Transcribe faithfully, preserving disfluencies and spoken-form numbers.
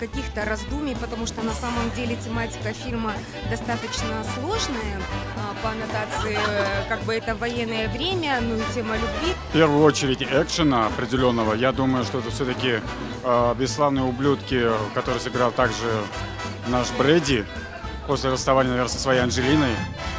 каких-то раздумий, потому что на самом деле тематика фильма достаточно сложная. По аннотации, как бы это военное время, ну и тема любви. В первую очередь экшена определенного. Я думаю, что это все-таки э, «Бесславные ублюдки», который сыграл также наш Брэди после расставания, наверное, со своей Анджелиной.